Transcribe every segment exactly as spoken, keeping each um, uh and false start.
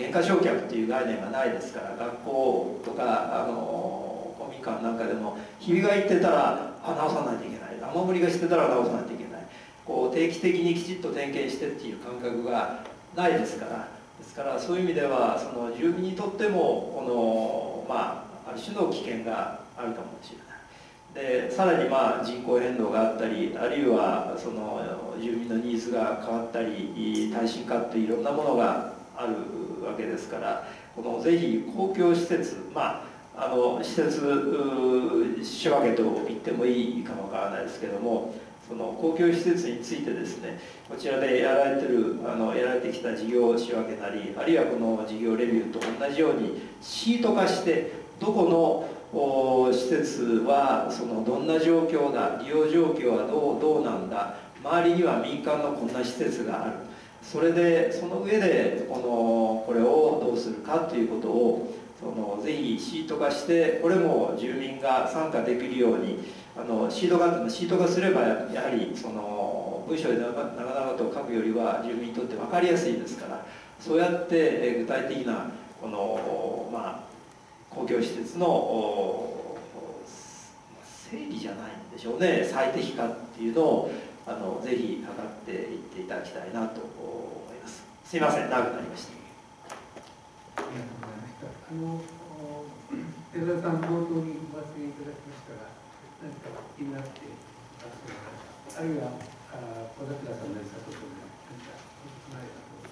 減価償却っていう概念がないですから、学校とかあの公民館なんかでもひびが言ってたらあ直さないといけない、雨漏りがしてたら直さないといけない、こう定期的にきちっと点検してっていう感覚がないですから、ですからそういう意味ではその住民にとってもこの、まあ、ある種の危険があるかもしれない。でさらにまあ人口変動があったり、あるいはその住民のニーズが変わったり、耐震化っていろんなものがあるわけですから、このぜひ公共施設、まああの施設仕分けと言ってもいいかもわからないですけども、その公共施設についてですね、こちらでやられてるあのやられてきた事業仕分けなり、あるいはこの事業レビューと同じようにシート化して、どこの施設はそのどんな状況だ、利用状況はどうどうなんだ、周りには民間のこんな施設がある、それでその上でこのこれをどうするかということをそのぜひシート化して、これも住民が参加できるように、あのシート化シート化すればやはりその文章で長々と書くよりは住民にとって分かりやすいですから、そうやって具体的なこのまあ公共施設の整理じゃないんでしょうね、最適化っていうのをあのぜひ図っていっていただきたいなと思います。すいません、長くなりました。 ありがとうございました。あの寺田さん冒頭にご発言いただきましたが、何か気になっていらっしゃる方、あるいは小桜さんのしたことで何かお聞きなればと思います。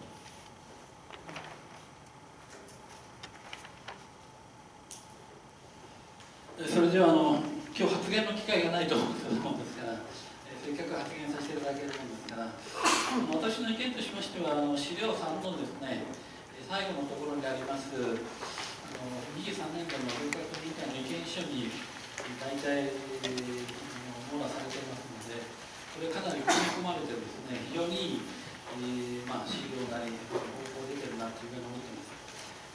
それではあの今日発言の機会がないと思うんですから、せっかく発言させていただけるんですから、私の意見としましては、あの資料さんのですね、最後のところにあります、あのにじゅうさんねん度の文化協議会の意見書に大体網羅されていますので、これかなり組み込まれてですね、非常にいい、えーまあ、資料なり方向出てるなというふうに思っています。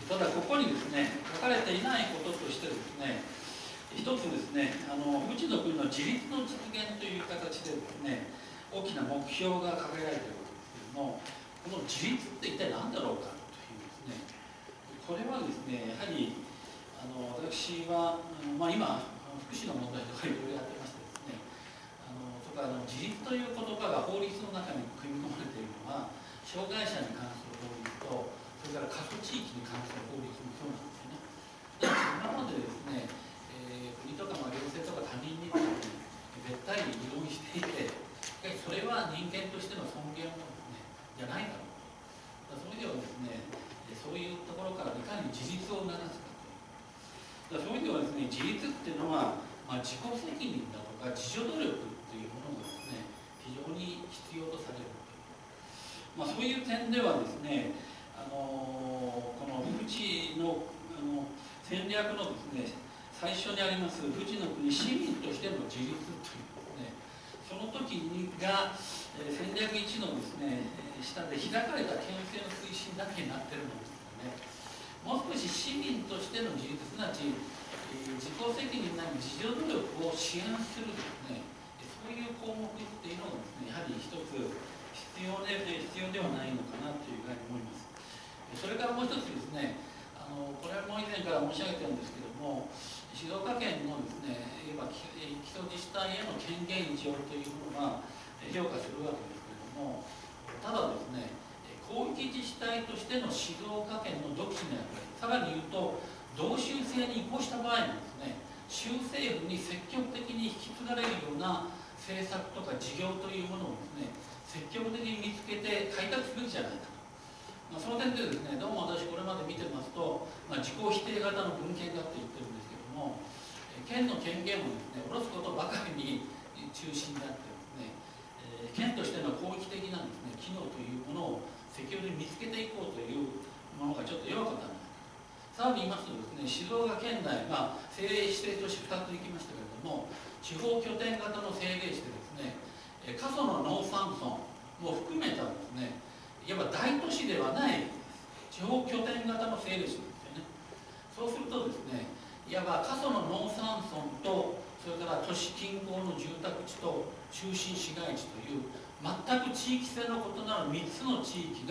ただここにですね、書かれていないこととしてですね、一つですね、あのうちの国の自立の実現という形でですね、大きな目標が掲げられているわけですけれども、この自立って一体何だろうかというですね、これはですね、やはりあの私は、まあ、今福祉の問題とかいろいろやってましてですね、あのとかあの自立という言葉が法律の中に組み込まれているのは、障害者に関する法律と、それから過疎地域に関する法律もそうなんですよね。で今までですね、国とかまあ行政とか他人についてべったり議論していて、それは人間としての尊厳をですね、じゃないだろうと。そういう意味ではですね、そういうところからいかに自立を促すかという。そういう意味ではですね、自立っていうのは、まあ、自己責任だとか自助努力っていうものがですね、非常に必要とされるという。まあ、そういう点ではですね、あのこの福祉のあの戦略のですね、最初にあります富士の国市民としての自立というですね、その時にが、えー、戦略いちのですね、下で開かれた県政の推進だけになっているのですね。もう少し市民としての自立、すなわち、えー、自己責任なり自助努力を支援するですね、そういう項目っていうのがですね、やはり一つ必要で必要ではないのかなというふうに思います。それからもう一つですね、あのこれはもう以前から申し上げてるんですけども、静岡県のですね、いわば基礎自治体への権限移譲というものは評価するわけですけれども、ただですね、広域自治体としての静岡県の独自の役割、さらに言うと、同州制に移行した場合にですね、州政府に積極的に引き継がれるような政策とか事業というものをですね、積極的に見つけて開拓すべきじゃないかと。まあ、その点でですね、どうも私これまで見てますと、まあ、自己否定型の文献だって言ってるんですけども、県の権限をですね、下ろすことばかりに中心であってですね、えー、県としての広域的なですね、機能というものを積極的に見つけていこうというものがちょっと弱かったんです。さらに言いますとですね、静岡県内、まあ、政令指定都市ふたつ行きましたけれども、地方拠点型の政令してですね、過疎の農山村も含めたですね、いわば大都市ではない地方拠点型の政令市なんですよね。そうするとですね、いわば過疎の農山村と、それから都市近郊の住宅地と中心市街地という全く地域性の異なるみっつの地域が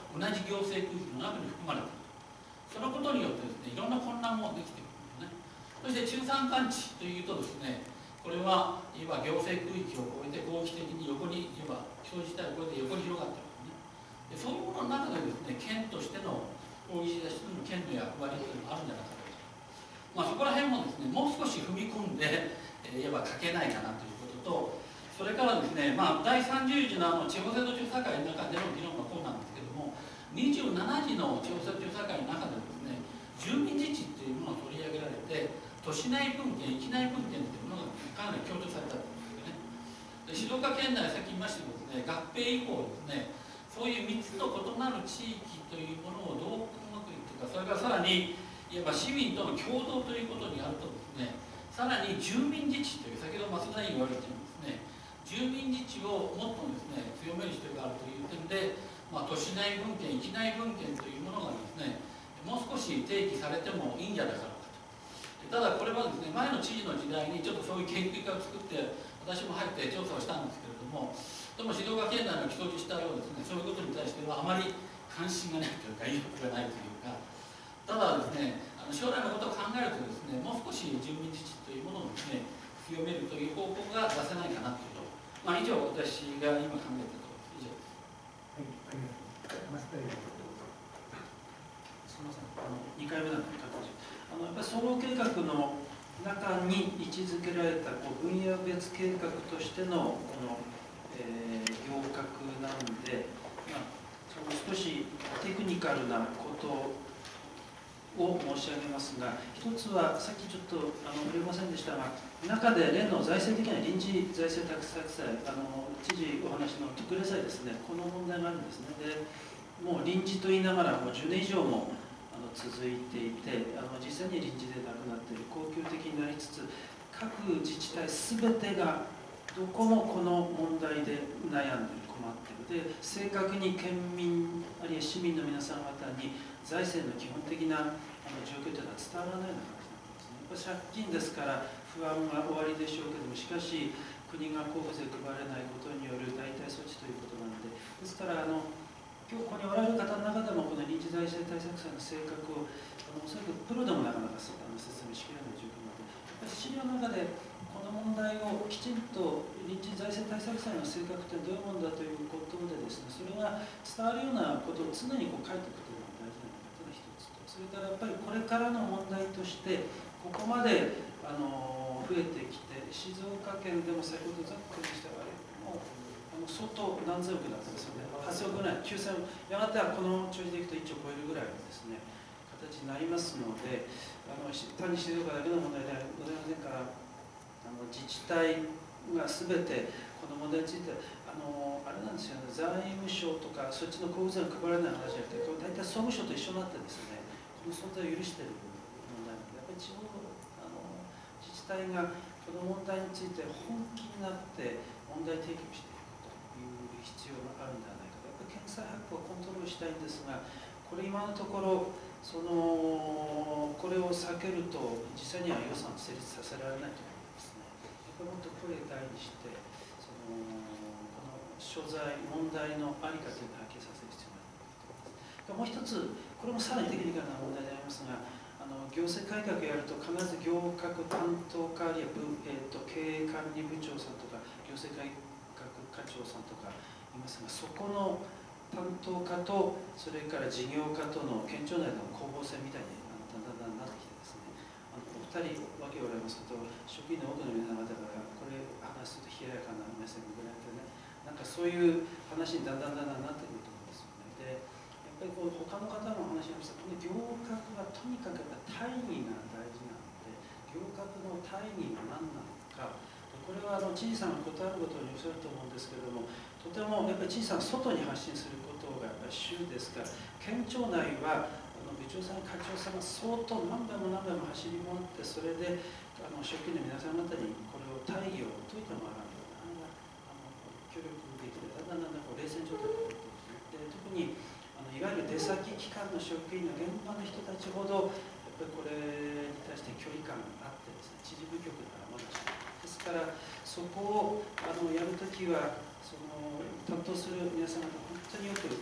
同じ行政区域の中に含まれている。そのことによってですね、いろんな混乱もできてくるんですね。そして中山間地というとですね、これはいわば行政区域を超えて合議的に横にいわば表示自体を超えて横に広がっているんですね。でそういうものの中でですね、県としての合議としての県の役割というのがあるんじゃないかと。まあ、そこら辺もですね、もう少し踏み込んで、えー、いわば書けないかなということと、それからですね、まあ、だいさんじゅう次のあの地方制度調査会の中での議論がこうなんですけども、にじゅうなな次の地方制度調査会の中でですね、住民自治というものが取り上げられて、都市内分権、域内分権というものがかなり強調されたんですよね。で静岡県内、さっき言いましたけどですね、合併以降ですね、そういうみっつの異なる地域というものをどううまくいくか、それからさらに、いわば市民との共同ということになるとですね、さらに住民自治という、先ほど松田委員言われているんですね、住民自治をもっとですね、強める必要があるという点で、まあ、都市内分権、域内分権というものがですね、もう少し提起されてもいいんじゃないかろうかと。ただこれはですね、前の知事の時代にちょっとそういう研究会を作って、私も入って調査をしたんですけれども、でも静岡県内の既存自治体はですね、そういうことに対してはあまり関心がないというか、意欲がないというか、ただですね、あの将来のことを考えるとですね、もう少し住民自治というものをですね、強めるという方向が出せないかなというと、まあ、以上、私が今考えたところです。以上です。 はい、ありがとうございます。 すみません、あのにかいめなんで形あのやっぱり総合計画の中に位置づけられたこう分野別計画としてのこの、えー、行革なので、まあ、その少しテクニカルなことを申し上げますが、一つはさっきちょっとあの触れませんでしたが、中で例の財政的な臨時財政託作債、あの知事お話の特例債ですね、この問題があるんですね。でもう臨時と言いながらもうじゅうねん以上もあの続いていて、あの実際に臨時でなくなっている、恒久的になりつつ、各自治体すべてがどこもこの問題で悩んでいる、困っている。で正確に県民あるいは市民の皆さん方に財政の基本的なあの状況というのは伝わらないような感じなんですね。やっぱり借金ですから不安が終わりでしょうけども、しかし国が交付税配れないことによる代替措置ということなので、ですからあの今日ここにおられる方の中でもこの臨時財政対策債の性格をあのおそらくプロでもなかなか説明しきれない状況なので、やっぱり資料の中でこの問題をきちんと臨時財政対策債の性格ってどういうものだということでですね、それが伝わるようなことを常にこう書いていくというのが大事なのかというのが一つと、それからやっぱりこれからの問題としてここまであの増えてきて、静岡県でも先ほどざっくりしたあれもうあの相当何千億だったんですよね、はっせんおくぐらい、きゅうせん、やがてはこの調子でいくといっちょう超えるぐらいのですね形になりますので、あの単に静岡だけの問題ではございませんから、あの自治体が全てこの問題についてあのあれなんですよね、財務省とかそっちの交付税が配られない話じゃなくて、大体総務省と一緒になってですね、この存在を許している問題なので、やっぱり地方あの自治体がこの問題について本気になって問題提起をしていくという必要があるんではないかと。やっぱり検査発行をコントロールしたいんですが、これ今のところそのこれを避けると実際には予算を成立させられないと思いますね。やっぱりもっと声を大にして、そのこの所在問題の在り方というのをはっきりさせる必要があると思います。もう一つ、これもさらにテクニカルな問題でありますが、あの行政改革をやると必ず行革担当課あるいは部、えー、と経営管理部長さんとか行政改革課長さんとかいますが、そこの担当課とそれから事業課との県庁内での攻防戦みたいにあのだんだんだんだんなってきてですね、あのお二人わけおられますけど、職員の多くの皆様方からこれ話すと冷ややかな目線をぐらいでね、なんかそういう話にだんだんだんだんなってくると思うんですよね。でやっぱりこう他の方の話をしたこの行革がとにかくやっぱ大義が大事なので、行革の大義が何なのか、これはあの知事さんが答えることにおっしゃると思うんですけれども、とてもやっぱり知事さん外に発信することがやっぱり主ですから、県庁内はあの部長さん課長さんが相当何回も何回も走り回って、それであの職員の皆さん方にこれを大義を解いてもらうようなあの協力できる、だんだんだんだんこう冷戦状態になっていく。で特にあのいわゆる出先機関の職員の現場の人たちほどやっぱりこれに対して距離感があってですね、知事部局ならまだしもですから、そこをあのやるときはその担当する皆様方本当によくあの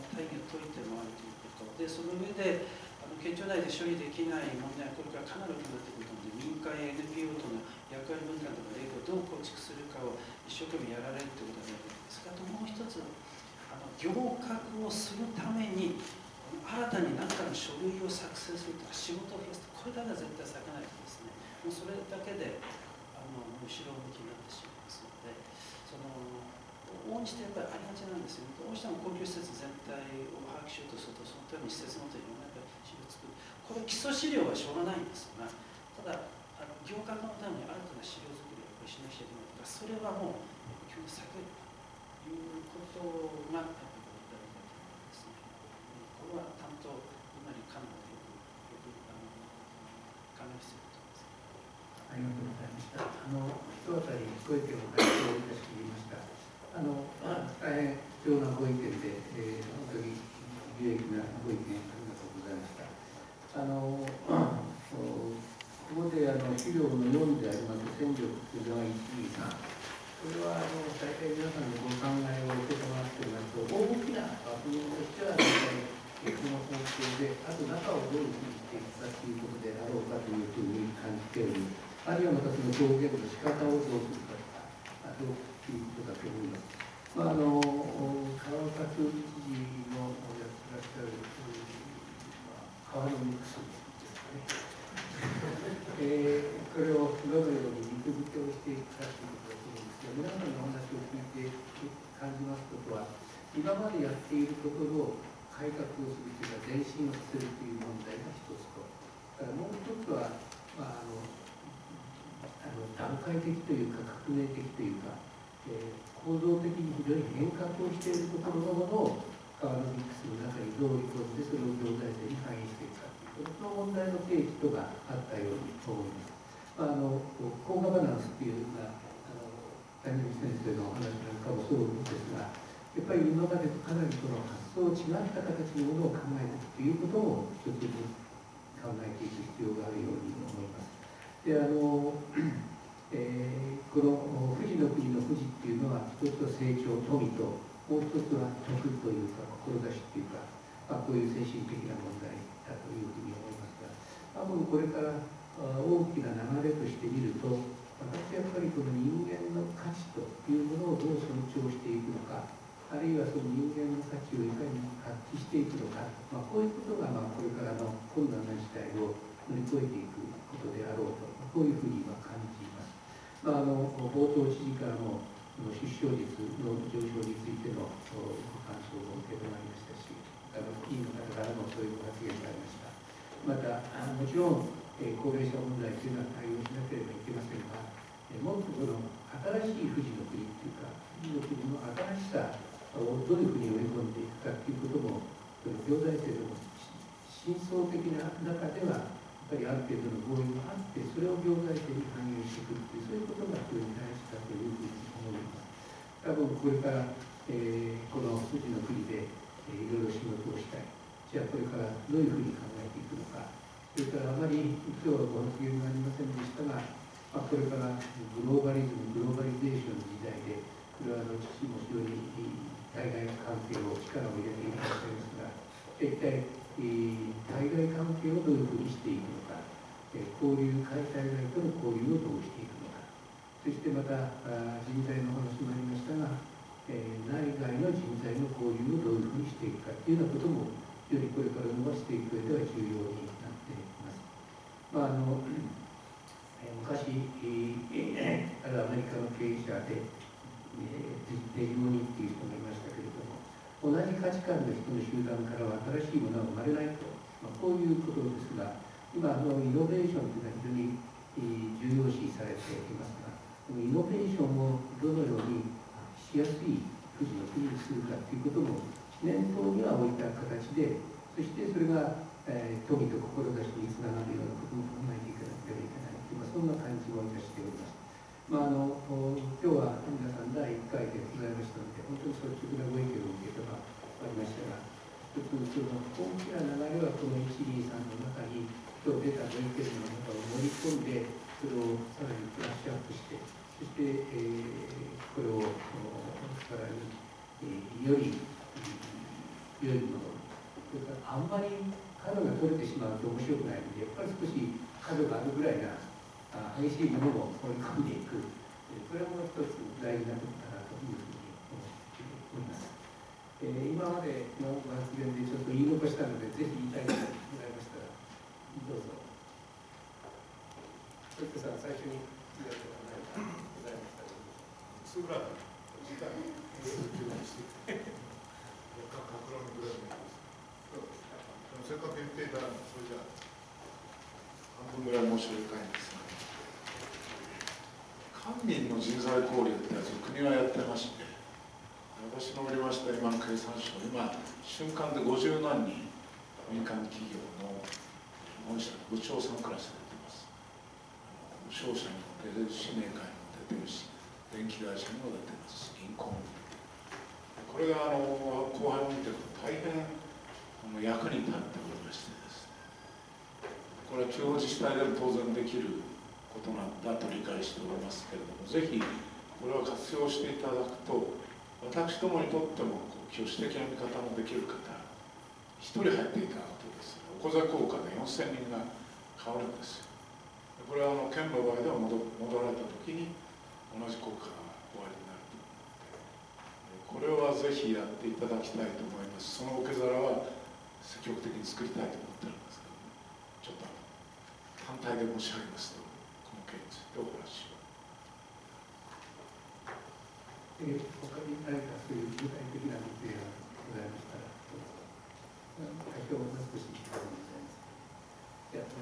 大義を説いて回るということで、その上であの県庁内で処理できない問題はこれからかなり大きくなってくるので、民間や エヌピーオー との役割分担とか連携をどう構築するかを一生懸命やられるということが大事です。あともう一つ、あの行革をするために新たに何かの書類を作成するとか仕事を増やすとか、これだけは絶対避けないとですね、もうそれだけであの後ろ向きになってしまいますので、その往々にしてやっぱりありがちなんですよね。どうしても公共施設全体を把握しようとすると、そのために施設ごとにいろんな資料を作る。これ基礎資料はしょうがないんですが、ただあの行革のために新たな資料作りをやっぱりしなくちゃいけないとか、それはもう基本に避けるということがやっぱり大事だと思いますね。これは担当今にかなりよくよくあの考え必要だと思います。 ありがとうございました。あの一あたりご意見を回答いたしました。あの大変貴重なご意見で、えー、本当に有益なご意見ありがとうございました。あのここであの資料のよんであります戦力というのはいち、に、さん、これはあの大体皆さんのご考えを受け止まっていますと、大きな枠組みとしては大体この方向で、あと中をどういうふうにしていくかということであろうかというふうに感じており、あるいはまたその表現の仕方をどうするかということだと思います。まあ、あの川勝知事のやってらっしゃる、まあ、川のミックスですかね、えー、これをどのように肉付けをしていくかということだと思うんですけど、皆さんのお話を聞いて感じますことは、今までやっていることを改革をするというか、前進をさせるという問題が一つと、だからもう一つは、まあ、あのあの段階的というか革命的というか、えー、構造的に非常に変革をしているところのものを川のミックスの中にどう織り込んでそれを行財政に反映していくかというその問題の定義とがあったように思います。まあ、あのコーガバナンスというような谷口先生のお話なんかもそうですが、やっぱり今までとかなりその発想を違った形のものを考えていくということも一つに考えていく必要があるように思います。であのえー、この富士の国の富士っていうのは一つは成長、富と、もう一つは徳というか志っていうか、まあ、こういう精神的な問題だというふうに思いますが、多分これから大きな流れとして見ると、私やっぱりこの人間の価値というものをどう尊重していくのか、あるいはその人間の価値をいかに発揮していくのか、まあ、こういうことがまあこれからの困難な時代を乗り越えていくことであろうと、こういうふうに今感じます。まあ、あの冒頭知事からも出生率の上昇についてのご感想を受け止まりましたし、あの委員の方からもそういうご発言がありました。また、あのもちろん、えー、高齢者問題というのは対応しなければいけませんが、えー、もっとこの新しい富士の国というか、富士の国の新しさをどういうふうに織り込んでいくかということも、行財政の深層的な中では、やっぱりある程度の合意があって、それを行財政に反映していくという、そういうことが非常に大事だというふうに思います。多分これから、えー、この富士の国で、えー、いろいろ仕事をしたい。じゃあこれからどういうふうに考えていくのか。それからあまり今日はご発言がありませんでしたが、まあ、これからグローバリズム、グローバリゼーションの時代で、これはあの父も非常に対外関係を力を入れていらっしゃいますが、一体対外関係をどういうふうにしていくのか、交流、海対外との交流をどうしていくのか、そしてまた人材の話もありましたが、内外の人材の交流をどういうふうにしていくかというようなことも、よりこれから伸ばしていく上では重要になっています。まあ、あの昔、あるアメリカの経営者で、デジモニっていう人がいましたけれども、同じ価値観の人の集団からは新しいものは生まれないと、まあ、こういうことですが、今あのイノベーションというのは非常に重要視されていますが、このイノベーションをどのようにしやすい富士の国にするかということも念頭には置いた形で、そしてそれが、えー、富と志につながるようなことも考えていかなければいけないという、まあ、そんな感じをいたしております。まあ、あの今日は皆さんだいいっかいでございましたので、本当に率直なご意見を受けたまわりましたが、一つその大きな流れはこのいち、に、さんの中に今日出たご意見の中を盛り込んで、それをさらにブラッシュアップして、そして、えー、これをさらに、えー、よりよいもの、それからあんまり角が取れてしまうと面白くないので、やっぱり少し角があるぐらいなあ激しいものを織り込んでいく、これも一つ大事なことかなというふうに思っております。えー、今までの発言でちょっと言い残したので、ぜひ言いたいことがございましたら、どうぞ。そしてさん、最初に言われたことがございましたら、 すぐらい時間にしていて、各論のぐらいでせっかく言っていたら、それじゃあ、半分ぐらい申し上げたいんですが、官民の人材交流ってやつを国はやってまして、私のおりました今の経産省、今、瞬間でごじゅうなんにん、民間企業の本社の部長さんクラスで出ています。商社にも出てるし、メーカーにも出てるし、電気会社にも出てますし、銀行にも出てる。これがあの後輩を見てると大変役に立っておりましてですね、これは地方自治体でも当然できることなんだと理解しておりますけれども、ぜひこれを活用していただくと、私どもにとっても挙手的な見方もできる方、一人入っていただくとですね、おこざ効果でよんせんにんが変わるんですよ。これはあの県の場合では戻戻られた時に同じ効果がおありになると思うので、これはぜひやっていただきたいと思います。その受け皿は積極的に作りたいと思ってるんですけど、ちょっと単体で申し上げますと、この件についてお話を。 えー、他に何かそういう具体的なご提案がございましたら、どうぞ。代表も少し聞きたいと思います。じゃあ、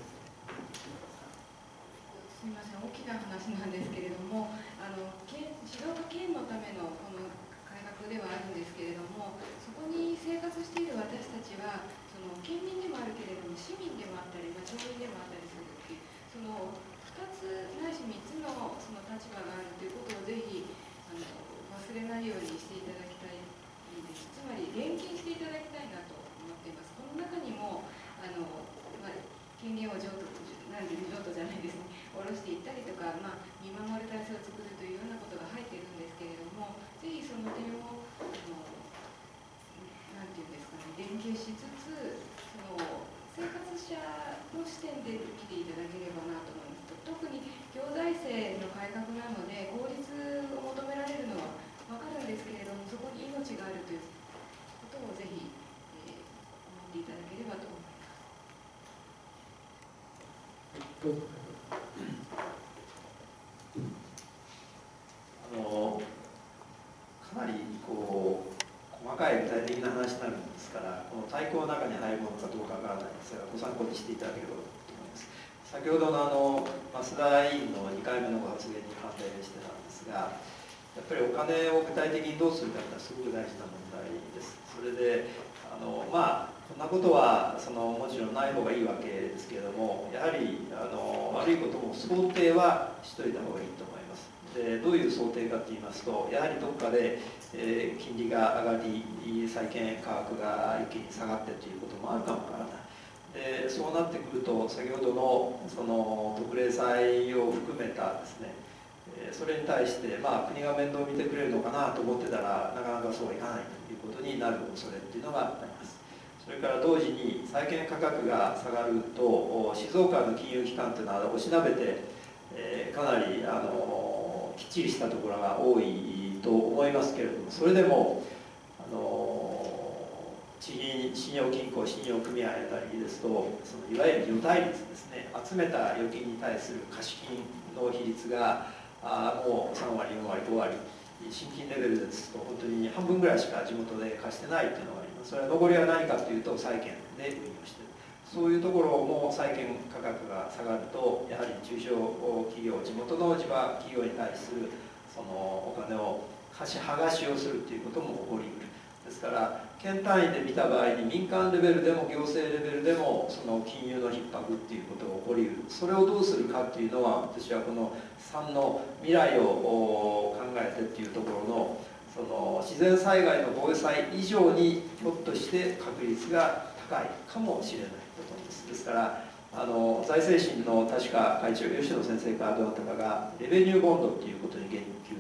すみません、大きな話なんですけれども、あの県指導が県のためのこの改革ではあるんですけれども、そこに生活している私たちは、その県民でもあるけれども、市民でもあったり、まあ、町民でもあったりするっていう、そのふたつないしみっつのその立場があるということをぜひあの忘れないようにしていただきたいです。つまり連携していただきたいなと思っています。この中にもあの、まあ、権限を譲渡なんで譲渡じゃないですね、下ろしていったりとか、まあ、見守る体制を作るというようなことが入っているんですけれども、ぜひその点をあのなんていうんですかね、連携しつつ、その生活者の視点で来ていただければなと思います。特に行財政の改革なので効率を求められるのは分かるんですけれども、そこに命があるということをぜひ、えー、思っていただければと思います。 あのかなりこう細かい具体的な話になるんですから、この大綱の中に入るものかどうかわからないですが、ご参考にしていただければと思います。先ほどのあの増田委員のにかいめのご発言に関連してたんですが、やっぱりお金を具体的にどうするかってのはすごく大事な問題です。それであのまあこんなことはそのもちろんない方がいいわけですけれども、やはりあの悪いことも想定はしといた方がいいと思います。でどういう想定かといいますと、やはりどこかで、えー、金利が上がり債券価格が一気に下がってということもあるかもわからない。でそうなってくると、先ほどのその特例債を含めたですね、それに対して、まあ、国が面倒を見てくれるのかなと思ってたら、なかなかそうはいかないということになる恐れっていうのがあります。それから同時に債券価格が下がると、静岡の金融機関というのはおしなべて、えー、かなりあのきっちりしたところが多いと思いますけれども、それでもあの地銀、信用金庫、信用組合あたりですと、そのいわゆる預貸率ですね、集めた預金に対する貸金の比率があもうさんわり、よんわり、ごわり、新金レベルですと本当に半分ぐらいしか地元で貸してないというのがあります。それは残りは何かというと債券で運用している。そういうところも債券価格が下がると、やはり中小企業、地元の地場企業に対するそのお金を貸し剥がしをするということも起こりうる。ですから県単位で見た場合に民間レベルでも行政レベルでもその金融の逼迫っていうことが起こりうる。それをどうするかっていうのは、私はこのさんの未来を考えてっていうところのその自然災害の防災以上にひょっとして確率が高いかもしれないことです。ですからあの財政審の確か会長吉野先生かどなたかがレベニューボンドっていうことに言及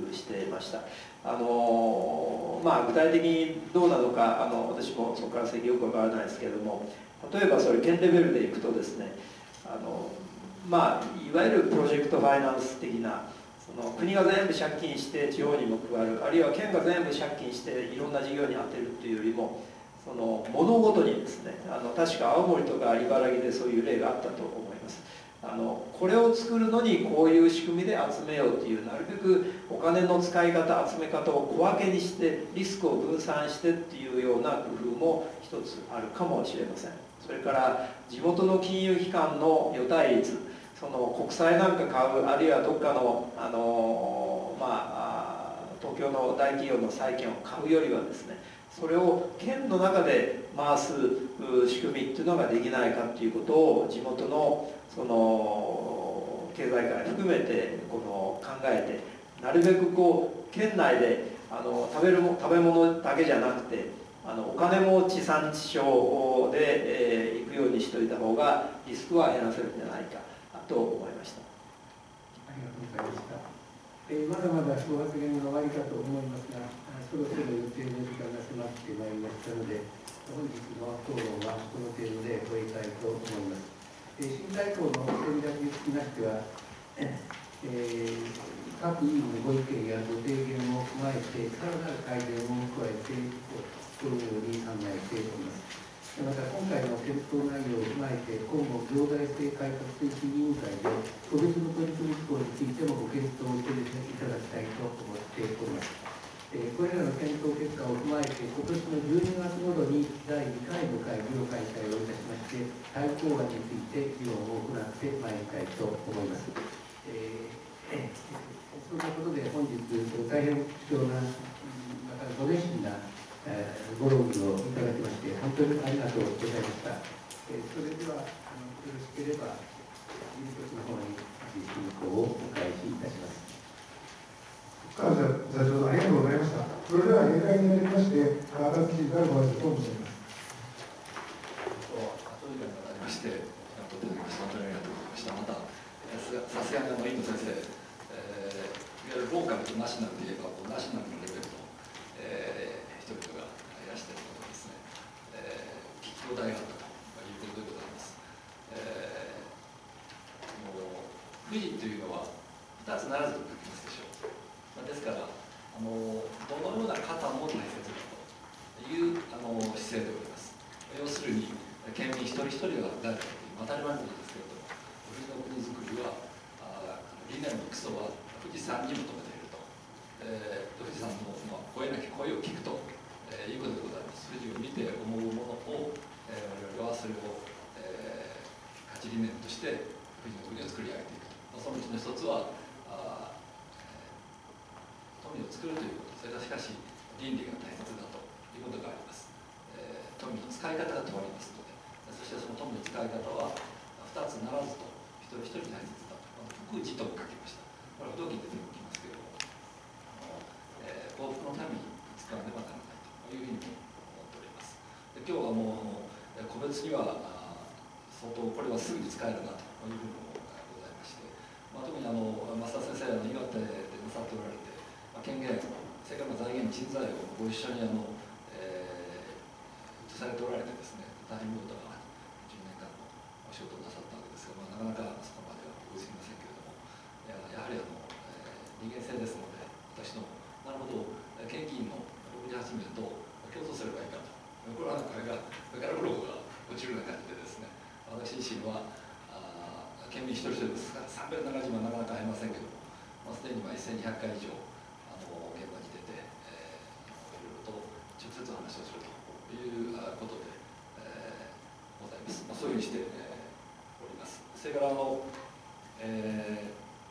していました。あのまあ、具体的にどうなのかあの私もそこから先よくわからないですけれども、例えばそれ県レベルでいくとですね、あの、まあ、いわゆるプロジェクトファイナンス的な、その国が全部借金して地方にも配る、あるいは県が全部借金していろんな事業に充てるっていうよりも、その物ごとにですね、あの確か青森とか茨城でそういう例があったと思います。あのこれを作るのにこういう仕組みで集めようという、なるべくお金の使い方集め方を小分けにしてリスクを分散してっていうような工夫も一つあるかもしれません。それから地元の金融機関の予対率、その国債なんか買う、あるいはどっかの、あの、まあ、東京の大企業の債券を買うよりはですね、それを県の中で回す仕組みっていうのができないかっていうことを地元のその経済界含めてこの考えて、なるべくこう県内であの食べるも食べ物だけじゃなくて、あのお金も地産地消で、えー、行くようにしておいた方がリスクは減らせるんじゃないかと思いました。 ありがとうございました。えー、まだまだご発言が終わりかと思いますが、そろそろ予定の時間が迫ってまいりましたので、本日の討論はこの程度で終えたいと思います。えー、新大綱の戦略につきましては、えー、各委員のご意見やご提言を踏まえて、さらなる改善を加えてこのように考えております。また今回の検討内容を踏まえて、今後行財政改革推進委員会で個別の取り組み事項についてもご検討をしていただきたいと思っております。えー、これらの検討結果を踏まえて、今年のじゅうにがつ頃にだいにかいの会議を開催をいたしまして、対抗案について議論を行ってまいりたいと思います。えー、そんなことで本日大変貴重な、またご熱心なご論議をいただきまして本当にありがとうございました。えー、それではあのよろしければ委員局の方に進行をお返しいたします。 川田座長、ありがとうございました。それでは、例会によりまして、赤月知事からご挨拶を申し上げます。 後時間がありまして、とっていただきまして、本当にありがとうございました。また、さすがにあの委員の先生、えー、いわゆるローカルとナショナルといえば、ナショナルのレベルの、えー、人々がいらしていることですね、えー、聞き応えがあったということでございます。えー、もう富士というのはふたつならずと書きますでしょう。ですから、あのどのような方も大切だというあの姿勢でおります。要するに、県民一人一人が誰かという当たり前のことですけれども、富士の国づくりは、あ理念の基礎は富士山に求めていると、えー、富士山の、まあ、声なき声を聞くと、えー、いうことでございます。富士を見て思うものを、えー、我々はそれを、えー、価値理念として富士の国を作り上げていくと。そのうちの一つは富を作るということ、それはしかし倫理が大切だということがあります。えー、富の使い方が問われますので、そしてその富の使い方はふたつならずと一人一人大切だと、福地とも書きました。これは不動機で出てきますけれども、えー、幸福のために使わねばならないというふうにも思っております。で今日はもう個別には相当これはすぐに使えるなというふうにもございまして、まあ、特にあの増田先生の岩手でなさっておられて、権限、それから財源、人材をご一緒にあの、えー、移されておられてですね、大変見事なじゅうねんかんのお仕事をなさったわけですが、まあ、なかなかそこまでは追いつきませんけれども、や, やはりあの、えー、人間性ですので、私ども、なるほど、県議員のろくじゅうはちめいと競争すればいいかと、これはなんかこれが、上からブログが落ちるような感じでですね、私自身は、あ県民一人一人ですからさんびゃくななじゅうまんなかなか会えませんけれども、まあ、すでにせんにひゃっかい以上、現場に出て、えー、いろいろと直接お話をするということで、えー、ございます。まあ、そういうふうにして、えー、おります。それからあの、え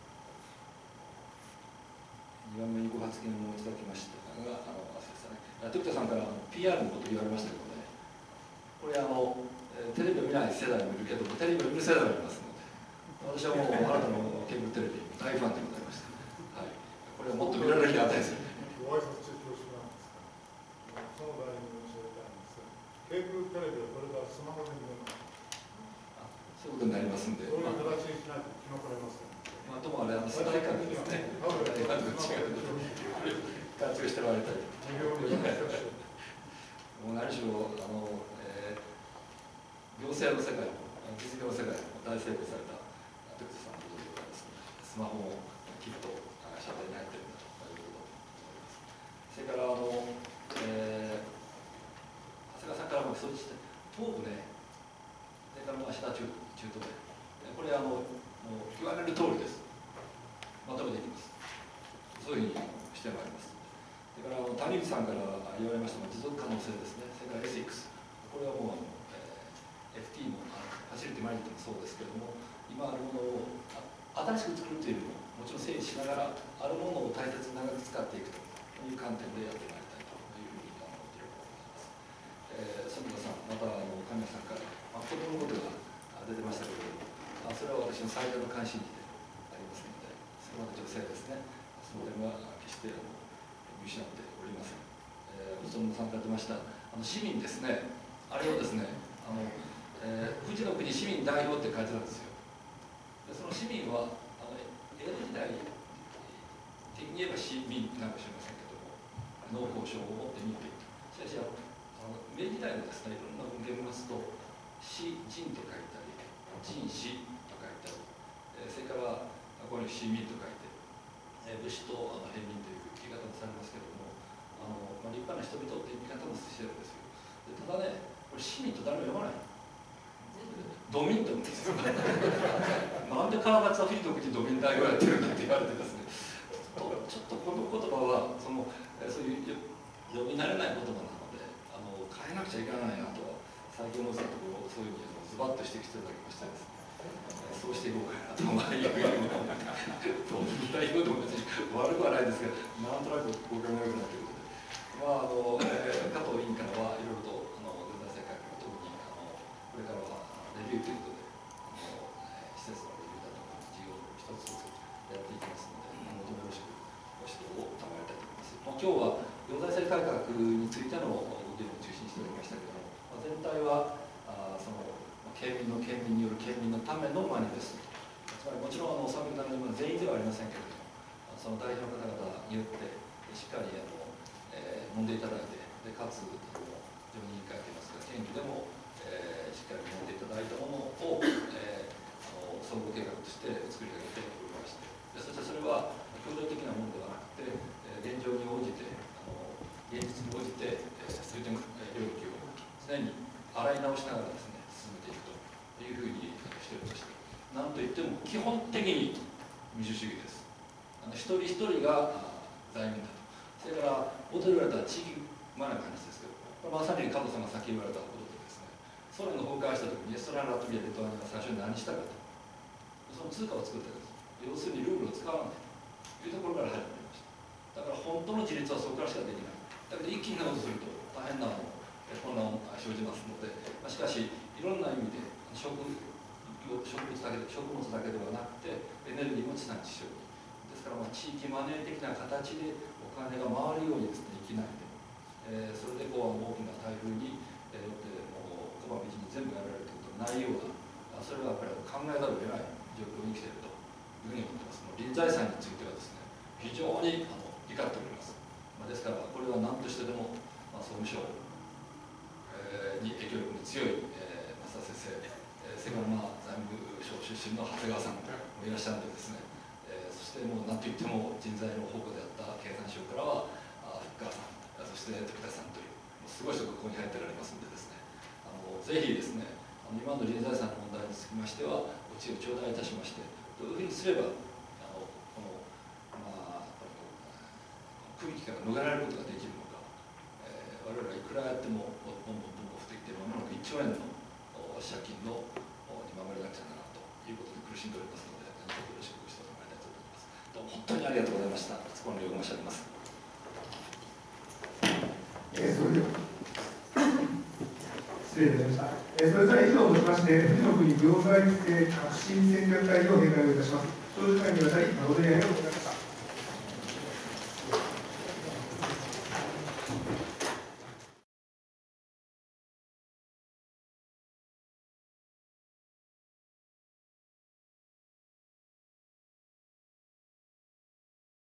ー、にばんめにご発言をいただきましたが、あの、あそうですね、時田さんから ピーアール のことを言われましたけどね、これあの、テレビを見ない世代もいるけど、テレビを見る世代もいますので、私はもうあなたのケーブルテレビ大ファンでございました。はい、これはもっと見られる日があったですよね。 ご挨拶中恐縮なんですが、その場合に申し上げたいんですが、ケーブルテレビはこれからスマホで見れます。 そういうことになりますんで、 そういう形にしないと生き残れません。 まあ、ともあれ、あの世代間でですね、今と違う活用してもらいたい。もう何しろあの、えー、行政の世界も実業の世界も大成功されたテクスさんのことでございますので、スマホもきっと射程に入っているんだということだと思います。それからあの、えー、長谷川さんからもそうして東部ね、それから芦田中中東で、これあのもう言われる通りです。まとめていきます。そういうふうにしてまいります。それからあの谷口さんから言われましたが、持続可能性ですね。それから エスイーエックス、これはもうあの、えー、エフティー もファシリティマネジメントもそうですけれども、今あるものを新しく作るというよりも、もちろん整理しながらあるものを大切に長く使っていくという観点でやってまいりたいというふうに思っていると思います。えー、園田さん、またあの神谷さんから、まあ、子供のことが出てましたけれども、まあ、それは私の最大の関心事でありますので、それまで女性ですね、その点は決してあの見失っておりません。えー、園田さんから出ましたあの市民ですね、あれをですね、あの、えー、富士の国市民代表って書いてたんですよ。でその市民はあの江戸時代的に言えば市民なのかもしれませんけども、農耕省を持って民というと。しかしあの明治時代のですね、いろんな文献を見ますと、市人と書いたり、人市と書いたり、えー、それからここに市民と書いて、えー、武士とあの平民という言い方もされますけれども、あの、まあ、立派な人々っていう言い方もしてるんですよ。でただね、これ市民と誰も読まない。ドミントンですよ。なんで川勝はフィード国ドミン大をやってるんだって言われてですね、ちょっとこの言葉はそのそういう読み慣れない言葉なので、あの変えなくちゃいけないなと最近思ってたところ、そういうふうにズバッと指摘していただきましてですね、そうしていこうかなと思います。ドミン大をでも別に悪くはないですけど、なんとなくご考えよくなっているので、まああの、えー、加藤委員からはいろいろとあの現代世界から特にあのこれからはレビューということで、あの施設のレビューだとか事業を一つずつやっていきますので、今後ともよろしくご指導を賜りたいと思います。まあ、今日は行財政改革についてのご議論を中心にしておりましたけれども、まあ、全体はあその、まあ、県民の県民による県民のためのマニフェスト、つまりもちろんあのさんびゃくななじゅうまん全員ではありませんけれども、その代表の方々によってしっかりあの、えー、揉んでいただいて、でかつあの常任委員会といいますか県議でもえー、しっかり読んでいただいたものを、えー、あの総合計画として作り上げておりまして、でそしてそれは協力的なものではなくて、えー、現状に応じてあの現実に応じて、えー、そういった領域を常に洗い直しながらですね進めていくというふうにしておりまして、なんといっても基本的に民主主義です。あの一人一人が財源だと。それから冒頭で言われた地域マナーの話ですけど、まさに加藤さんがさっき言われたことでですね、ソ連が崩壊したときにエストラン、ラトビア、リトアニアが最初に何したかと、その通貨を作ったんです。要するにルーブルを使わないというところから始まりました。だから本当の自立はそこからしかできない。だけど一気に直すると大変な混乱が生じますので、まあ、しかしいろんな意味で植物植物だけで食物だけではなくてエネルギーも地産地消ですから、まあ地域マネー的な形でお金が回るようにですね生きないで、えー、それでこう大きな台風によってもう小判道に全部やられるということがないような、それはやっぱり考えざるを得ない状況に来ているというふうに思ってます。臨財産についてはですね非常にあの怒っております。まあ、ですからこれは何としてでも、まあ、総務省、えー、に影響力の強い、えー、増田先生、えー、それからまあ財務省出身の長谷川さんもいらっしゃるのでですね、えー、そしてもう何といっても人材の宝庫であった経産省からは福川さん、そして時田さんというすごい人がここに入ってられますのでですね、あのぜひですねあの今の人財産の問題につきましてはお知恵を頂戴いたしまして、どういうふうにすればあのこのまあ空気から逃れられることができるのか、えー、我々はいくらやってもどんどんどんどん不適定まもなくいっちょうえんの借金のに守りなくちゃならんということで苦しんでおりますので、何卒よろしくご指導願いたいと思います。どうも本当にありがとうございました。そこのよう申し上げます。 えー、それでは失礼いたしました。えー、それでは以上をもちまして富士の国行財政革新戦略会議を閉会をいたします。長時間にわたり誠にありがとうございました。